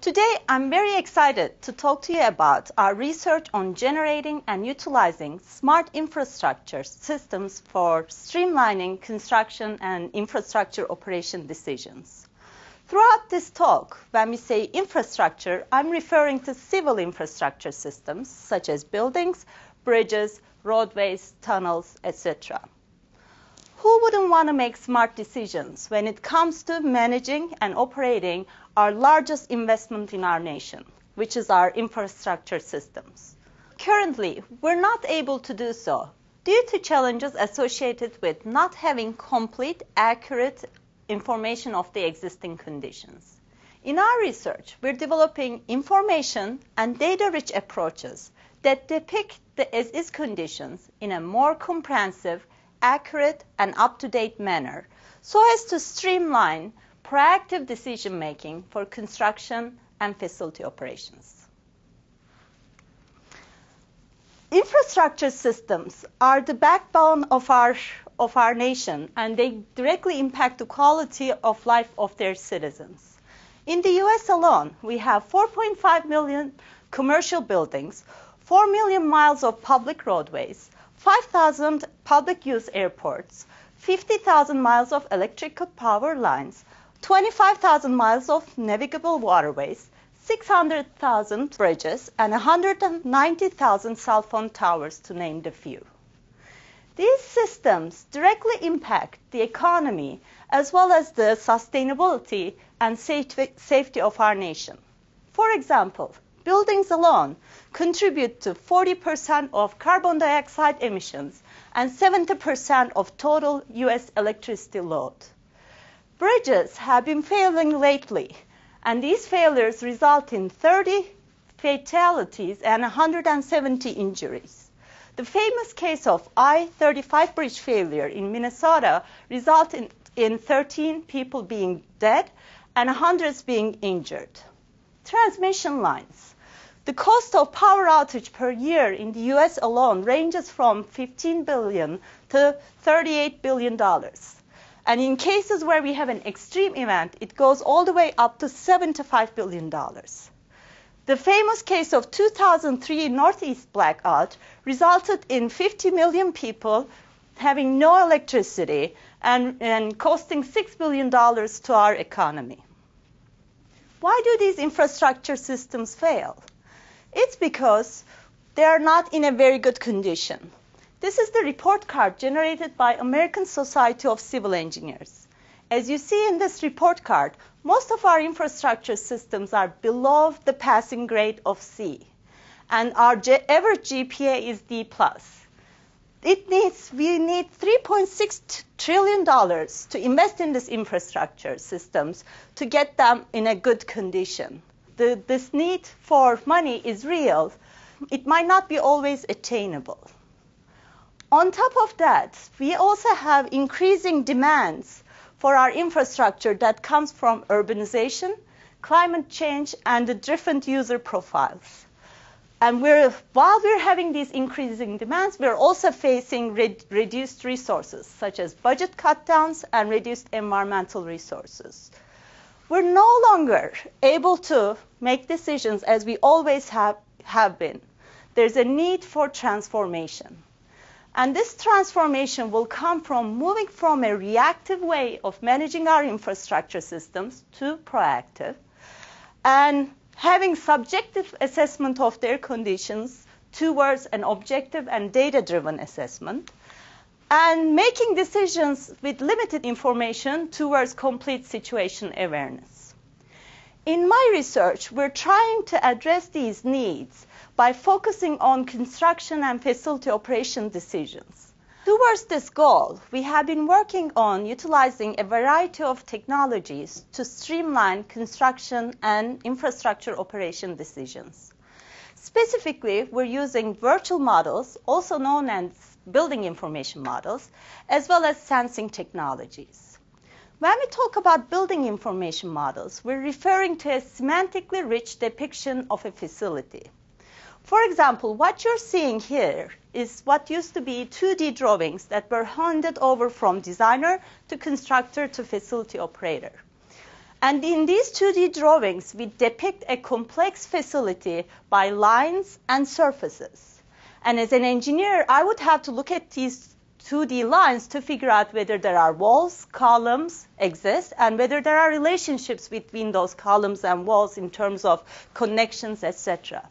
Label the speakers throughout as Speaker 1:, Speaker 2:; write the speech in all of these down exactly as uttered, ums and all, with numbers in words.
Speaker 1: Today, I'm very excited to talk to you about our research on generating and utilizing smart infrastructure systems for streamlining construction and infrastructure operation decisions. Throughout this talk, when we say infrastructure, I'm referring to civil infrastructure systems such as buildings, bridges, roadways, tunnels, et cetera. Who wouldn't want to make smart decisions when it comes to managing and operating our largest investment in our nation, which is our infrastructure systems? Currently, we're not able to do so due to challenges associated with not having complete, accurate information of the existing conditions. In our research, we're developing information and data-rich approaches that depict the as-is conditions in a more comprehensive, accurate, and up-to-date manner so as to streamline proactive decision-making for construction and facility operations. Infrastructure systems are the backbone of our, of our nation, and they directly impact the quality of life of their citizens. In the U S alone, we have four point five million commercial buildings, four million miles of public roadways, five thousand public use airports, fifty thousand miles of electrical power lines, twenty-five thousand miles of navigable waterways, six hundred thousand bridges, and one hundred ninety thousand cell phone towers, to name the few. These systems directly impact the economy as well as the sustainability and safety of our nation. For example, buildings alone contribute to forty percent of carbon dioxide emissions and seventy percent of total U S electricity load. Bridges have been failing lately, and these failures result in thirty fatalities and one hundred seventy injuries. The famous case of I thirty-five bridge failure in Minnesota resulted in, in thirteen people being dead and hundreds being injured. Transmission lines. The cost of power outage per year in the U S alone ranges from fifteen billion dollars to thirty-eight billion dollars. And in cases where we have an extreme event, it goes all the way up to seventy-five billion dollars. The famous case of two thousand three Northeast blackout resulted in fifty million people having no electricity and, and costing six billion dollars to our economy. Why do these infrastructure systems fail? It's because they are not in a very good condition. This is the report card generated by American Society of Civil Engineers. As you see in this report card, most of our infrastructure systems are below the passing grade of C, and our average G P A is D plus. It needs, we need three point six trillion dollars to invest in these infrastructure systems to get them in a good condition. The, this need for money is real. It might not be always attainable. On top of that, we also have increasing demands for our infrastructure that comes from urbanization, climate change, and the different user profiles. And we're, while we're having these increasing demands, we're also facing re- reduced resources, such as budget cutdowns and reduced environmental resources. We're no longer able to make decisions as we always have, have been. There's a need for transformation. And this transformation will come from moving from a reactive way of managing our infrastructure systems to proactive, and having subjective assessment of their conditions towards an objective and data-driven assessment, and making decisions with limited information towards complete situation awareness. In my research, we're trying to address these needs by focusing on construction and facility operation decisions. Towards this goal, we have been working on utilizing a variety of technologies to streamline construction and infrastructure operation decisions. Specifically, we're using virtual models, also known as building information models, as well as sensing technologies. When we talk about building information models, we're referring to a semantically rich depiction of a facility. For example, what you're seeing here is what used to be two D drawings that were handed over from designer to constructor to facility operator. And in these two D drawings, we depict a complex facility by lines and surfaces. And as an engineer, I would have to look at these two D lines to figure out whether there are walls, columns exist, and whether there are relationships between those columns and walls in terms of connections, et cetera.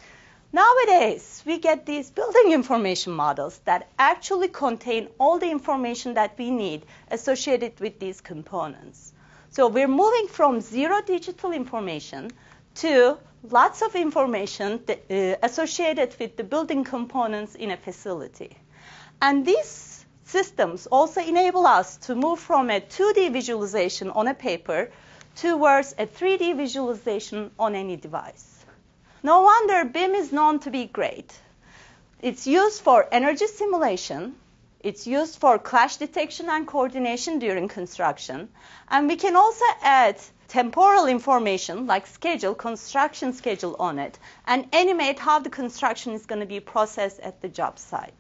Speaker 1: Nowadays, we get these building information models that actually contain all the information that we need associated with these components. So we're moving from zero digital information to lots of information that, uh, associated with the building components in a facility. And these systems also enable us to move from a two D visualization on a paper towards a three D visualization on any device. No wonder B I M is known to be great. It's used for energy simulation. It's used for clash detection and coordination during construction. And we can also add temporal information like schedule, construction schedule on it, and animate how the construction is going to be processed at the job site.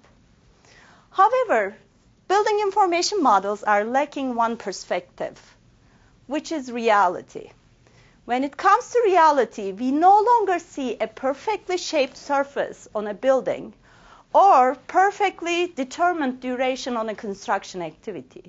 Speaker 1: However, building information models are lacking one perspective, which is reality. When it comes to reality, we no longer see a perfectly shaped surface on a building or perfectly determined duration on a construction activity.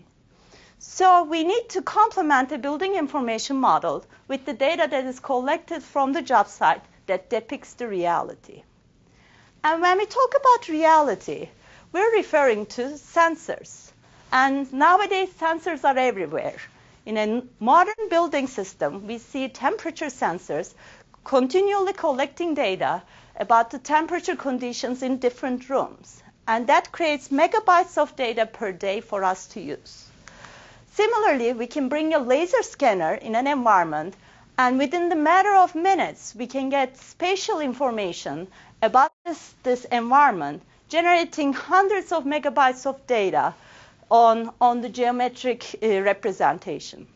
Speaker 1: So we need to complement a building information model with the data that is collected from the job site that depicts the reality. And when we talk about reality, we're referring to sensors. And nowadays, sensors are everywhere. In a modern building system, we see temperature sensors continually collecting data about the temperature conditions in different rooms. And that creates megabytes of data per day for us to use. Similarly, we can bring a laser scanner in an environment, and within the matter of minutes, we can get spatial information about this, this environment, generating hundreds of megabytes of data on, on the geometric uh, representation.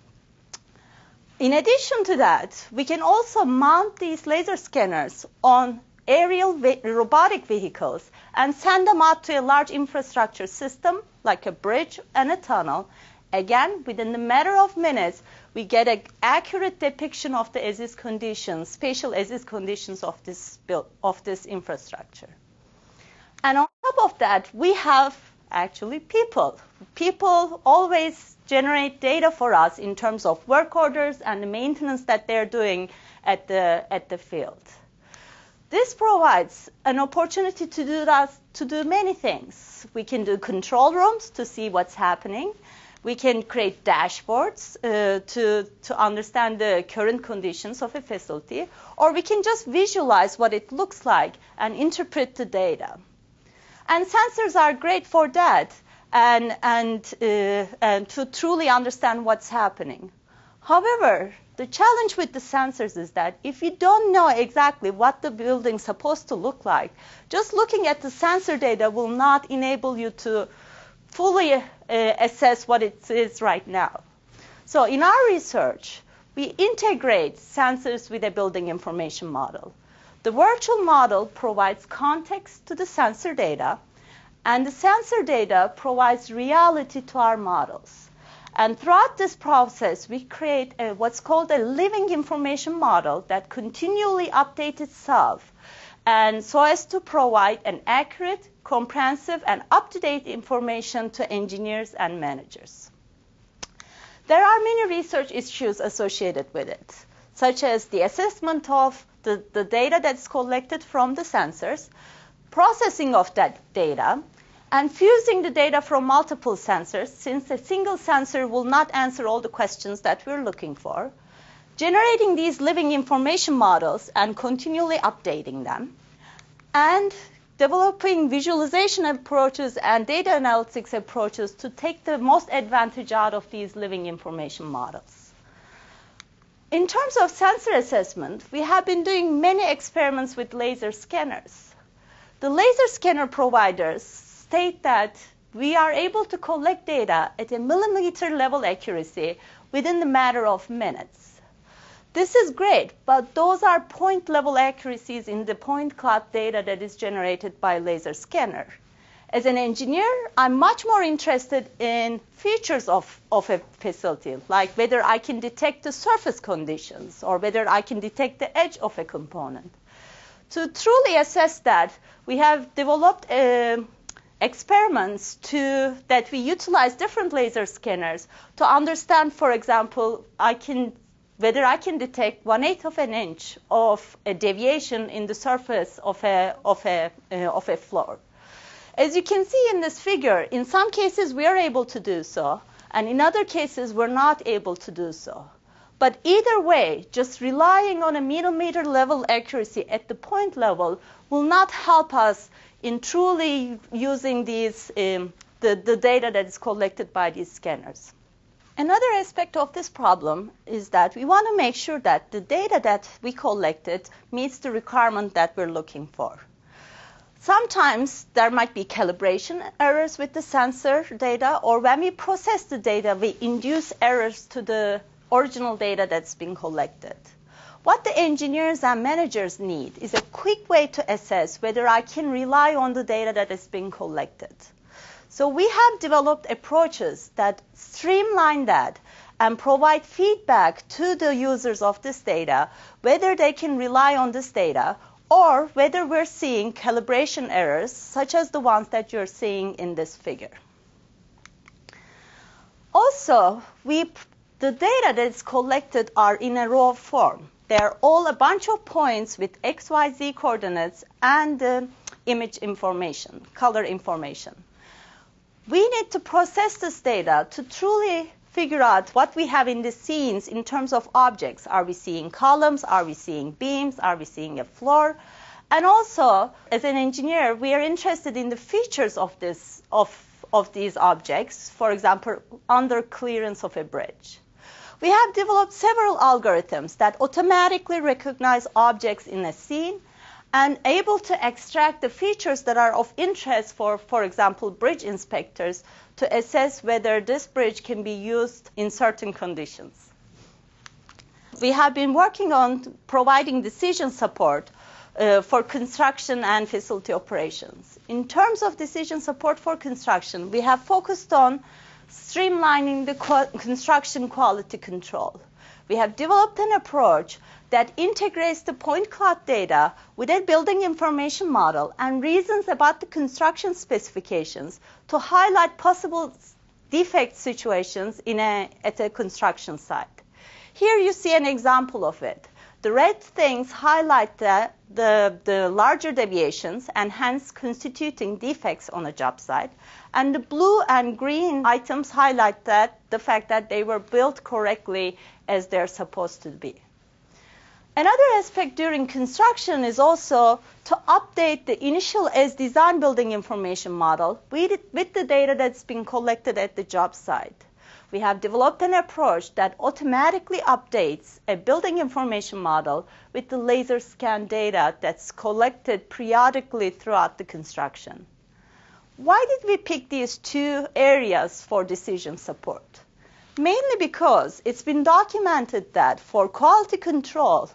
Speaker 1: In addition to that, we can also mount these laser scanners on aerial ve- robotic vehicles and send them out to a large infrastructure system like a bridge and a tunnel. Again, within the matter of minutes, we get an accurate depiction of the as-is conditions, spatial as-is conditions of this, build, of this infrastructure. And on top of that, we have actually people. People always generate data for us in terms of work orders and the maintenance that they're doing at the, at the field. This provides an opportunity to do that, to do many things. We can do control rooms to see what's happening. We can create dashboards uh, to, to understand the current conditions of a facility, or we can just visualize what it looks like and interpret the data. And sensors are great for that and, and, uh, and to truly understand what's happening. However, the challenge with the sensors is that if you don't know exactly what the building's supposed to look like, just looking at the sensor data will not enable you to fully uh, assess what it is right now. So in our research, we integrate sensors with a building information model. The virtual model provides context to the sensor data, and the sensor data provides reality to our models. And throughout this process, we create a, what's called a living information model that continually updates itself, and so as to provide an accurate, comprehensive, and up-to-date information to engineers and managers. There are many research issues associated with it, such as the assessment of the, the data that's collected from the sensors, processing of that data, and fusing the data from multiple sensors, since a single sensor will not answer all the questions that we're looking for, generating these living information models and continually updating them, and developing visualization approaches and data analytics approaches to take the most advantage out of these living information models. In terms of sensor assessment, we have been doing many experiments with laser scanners. The laser scanner providers state that we are able to collect data at a millimeter level accuracy within the matter of minutes. This is great, but those are point level accuracies in the point cloud data that is generated by laser scanner. As an engineer, I'm much more interested in features of, of a facility, like whether I can detect the surface conditions or whether I can detect the edge of a component. To truly assess that, we have developed uh, experiments to, that we utilize different laser scanners to understand, for example, I can, whether I can detect one-eighth of an inch of a deviation in the surface of a, of a, uh, of a floor. As you can see in this figure, in some cases we are able to do so, and in other cases we're not able to do so. But either way, just relying on a millimeter level accuracy at the point level will not help us in truly using these, um, the, the data that is collected by these scanners. Another aspect of this problem is that we want to make sure that the data that we collected meets the requirement that we're looking for. Sometimes there might be calibration errors with the sensor data, or when we process the data, we induce errors to the original data that's been collected. What the engineers and managers need is a quick way to assess whether I can rely on the data that is being collected. So we have developed approaches that streamline that and provide feedback to the users of this data, whether they can rely on this data or whether we're seeing calibration errors, such as the ones that you're seeing in this figure. Also, we, the data that is collected are in a raw form. They're all a bunch of points with X, Y, Z coordinates and uh, image information, color information. We need to process this data to truly figure out what we have in the scenes in terms of objects. Are we seeing columns? Are we seeing beams? Are we seeing a floor? And also, as an engineer, we are interested in the features of, this, of, of these objects, for example, under clearance of a bridge. We have developed several algorithms that automatically recognize objects in a scene and able to extract the features that are of interest for, for example, bridge inspectors to assess whether this bridge can be used in certain conditions. We have been working on providing decision support uh, for construction and facility operations. In terms of decision support for construction, we have focused on streamlining the construction quality control. We have developed an approach that integrates the point cloud data with a building information model and reasons about the construction specifications to highlight possible defect situations in a, at a construction site. Here you see an example of it. The red things highlight the, the, the larger deviations and hence constituting defects on a job site. And the blue and green items highlight that, the fact that they were built correctly as they're supposed to be. Another aspect during construction is also to update the initial as design building information model with, with the data that's been collected at the job site. We have developed an approach that automatically updates a building information model with the laser scan data that's collected periodically throughout the construction. Why did we pick these two areas for decision support? Mainly because it's been documented that for quality control,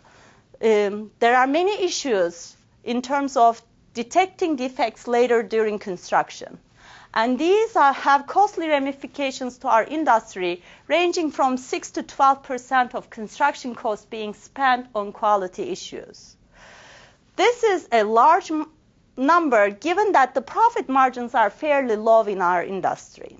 Speaker 1: um, there are many issues in terms of detecting defects later during construction. And these are, have costly ramifications to our industry, ranging from six to twelve percent of construction costs being spent on quality issues. This is a large m- number given that the profit margins are fairly low in our industry.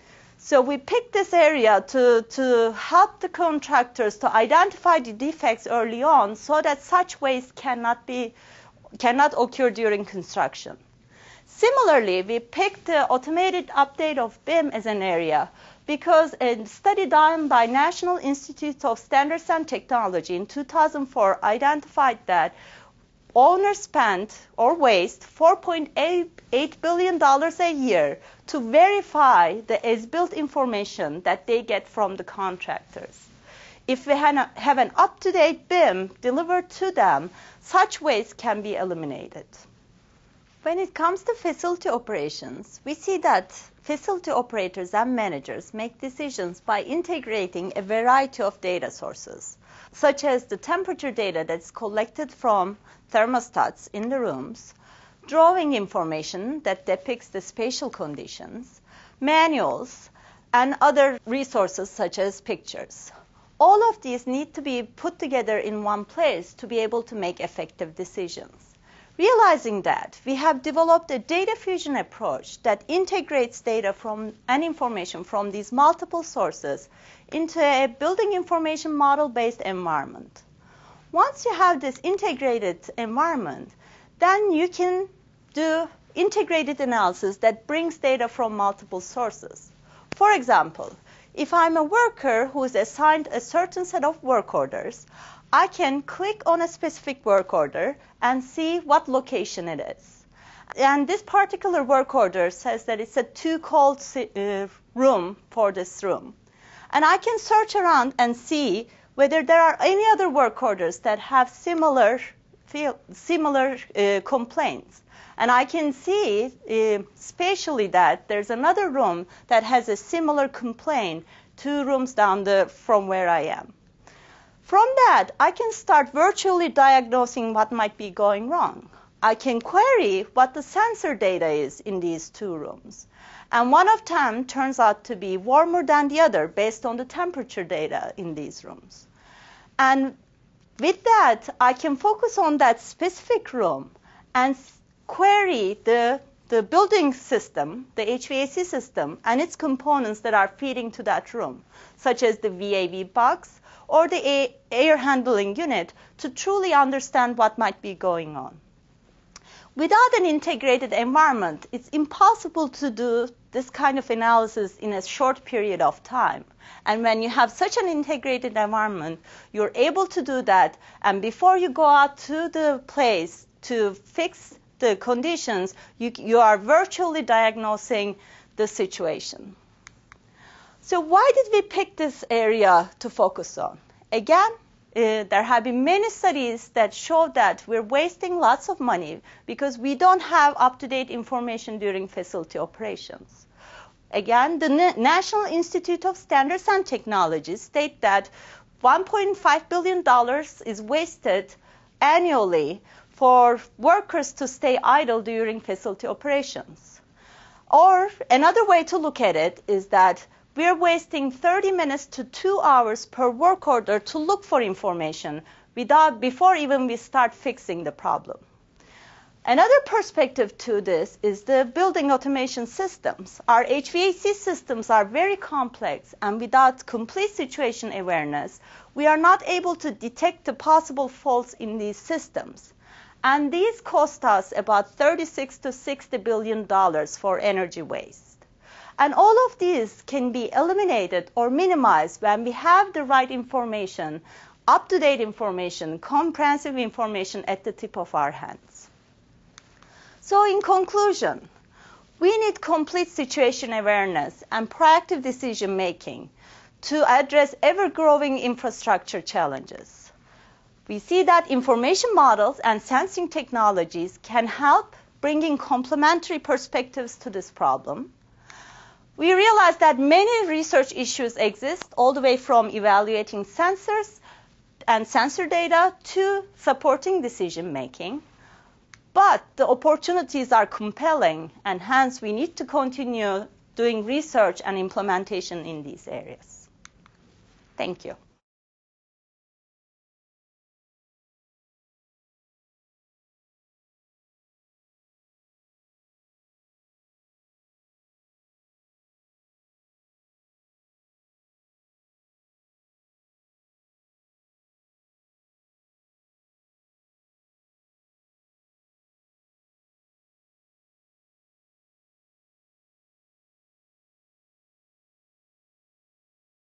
Speaker 1: So we picked this area to, to help the contractors to identify the defects early on so that such waste cannot be, cannot occur during construction. Similarly, we picked the automated update of B I M as an area because a study done by National Institute of Standards and Technology in two thousand four identified that owners spent or waste four point eight billion dollars a year to verify the as-built information that they get from the contractors. If we have an up-to-date B I M delivered to them, such waste can be eliminated. When it comes to facility operations, we see that facility operators and managers make decisions by integrating a variety of data sources, such as the temperature data that's collected from thermostats in the rooms, drawing information that depicts the spatial conditions, manuals, and other resources such as pictures. All of these need to be put together in one place to be able to make effective decisions. Realizing that, we have developed a data fusion approach that integrates data from and information from these multiple sources into a building information model-based environment. Once you have this integrated environment, then you can do integrated analysis that brings data from multiple sources. For example, if I'm a worker who is assigned a certain set of work orders, I can click on a specific work order and see what location it is. And this particular work order says that it's a too cold uh, room for this room. And I can search around and see whether there are any other work orders that have similar, similar uh, complaints. And I can see uh, spatially that there's another room that has a similar complaint two rooms down the, from where I am. From that, I can start virtually diagnosing what might be going wrong. I can query what the sensor data is in these two rooms. And one of them turns out to be warmer than the other based on the temperature data in these rooms. And with that, I can focus on that specific room and query the, the building system, the H V A C system, and its components that are feeding to that room, such as the V A V box or the air handling unit, to truly understand what might be going on. Without an integrated environment, it's impossible to do this kind of analysis in a short period of time. And when you have such an integrated environment, you're able to do that. And before you go out to the place to fix the conditions, you, you are virtually diagnosing the situation. So why did we pick this area to focus on? Again, Uh, there have been many studies that show that we're wasting lots of money because we don't have up-to-date information during facility operations. Again, the Na- National Institute of Standards and Technology state that one point five billion dollars is wasted annually for workers to stay idle during facility operations. Or another way to look at it is that we're wasting thirty minutes to two hours per work order to look for information without, before even we start fixing the problem. Another perspective to this is the building automation systems. Our H V A C systems are very complex, and without complete situation awareness, we are not able to detect the possible faults in these systems. And these cost us about thirty-six to sixty billion dollars for energy waste. And all of these can be eliminated or minimized when we have the right information, up-to-date information, comprehensive information at the tip of our hands. So in conclusion, we need complete situation awareness and proactive decision making to address ever-growing infrastructure challenges. We see that information models and sensing technologies can help bringing complementary perspectives to this problem. We realize that many research issues exist, all the way from evaluating sensors and sensor data to supporting decision making. But the opportunities are compelling, and hence we need to continue doing research and implementation in these areas. Thank you.